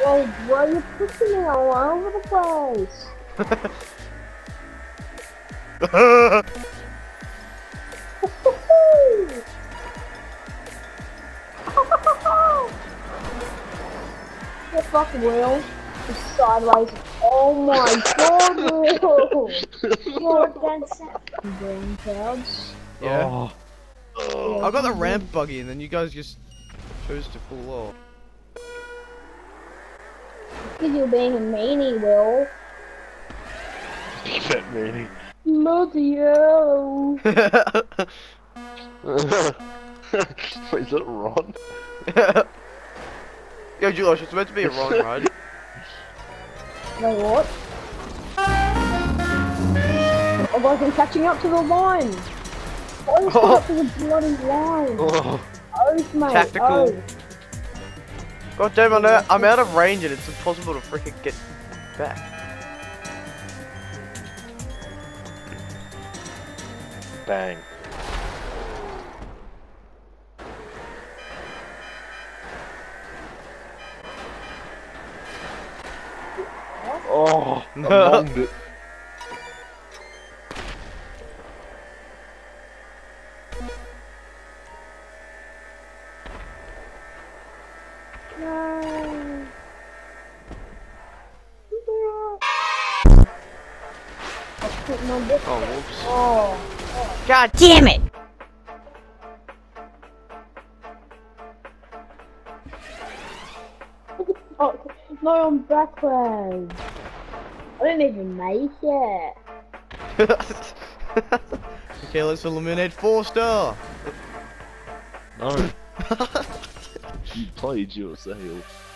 Oh, bro, you're pushing me all over the place. The fuck, Will? It's sideways. Oh my god, Will! You're against that green clouds. Yeah. Oh. I got the ramp buggy and then you guys just chose to fall off. Because you're being a meanie, Will. Keep that meaning. Bloody hell. Wait, is that Ron? Yo, Julius, it's meant to be a Ron, right? Wait, what? Oh, guys, I'm catching up to the line. I'm catching up to the bloody line. Oh. Oath, mate. Tactical. Oath. God damn, I'm out of range and it's impossible to freaking get back. Bang. Oh, I bombed it. No. Oh, whoops. Oh. God damn it! Oh, no, I'm backwards. I didn't even make it. Okay, let's eliminate 4-star. No. You played yourself.